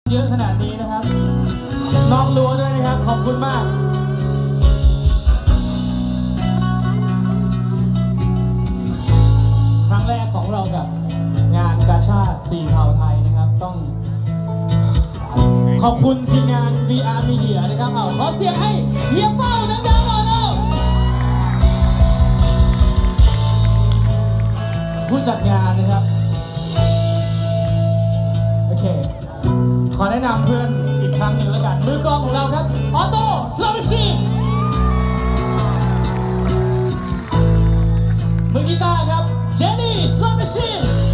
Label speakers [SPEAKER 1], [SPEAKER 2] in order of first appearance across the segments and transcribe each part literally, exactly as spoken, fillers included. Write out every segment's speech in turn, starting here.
[SPEAKER 1] เยอะขนาดนี้นะครับนอกรั้วด้วยนะครับขอบคุณมากครั้งแรกของเรากับงานกาชาดสีเทาไทยนะครับต้องขอบคุณทีมงาน วี อาร์ Media นะครับเอาขอเสียงให้เฮียเป้าดังๆหน่อยเร็วผู้จัดงานนะครับโอเคขอแนะนำเพื่อนอีกครั้งหนึ่งแล้วกันมือกลองของเราครับออโต้ซาบิชิมือกีตาร์ครับเจนนี่ซาบิชิ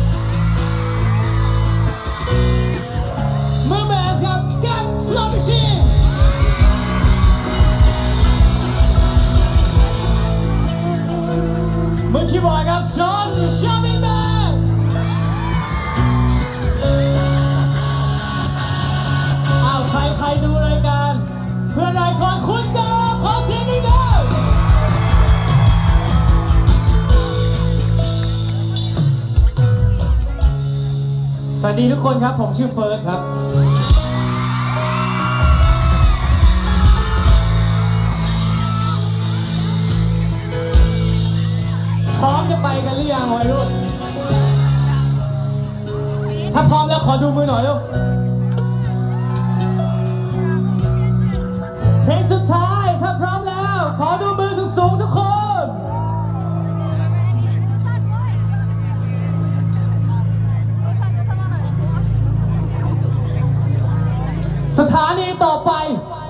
[SPEAKER 1] มือเบสครับกัตซาบิชิมือคีย์บอร์ดครับชอนชามิงแบงอ้าวใครใครดูรายการเพื่อนไอคอนคุณกาขอเสียงนิดเดียวสวัสดีทุกคนครับผมชื่อเฟิร์สครับพร้อมจะไปกันหรือยังวัยรุ่นถ้าพร้อมแล้วขอดูมือหน่อยลูกเพลงสุดท้ายถ้าพร้อมแล้วขอดูมือสูงๆทุกคนสถานีต่อไป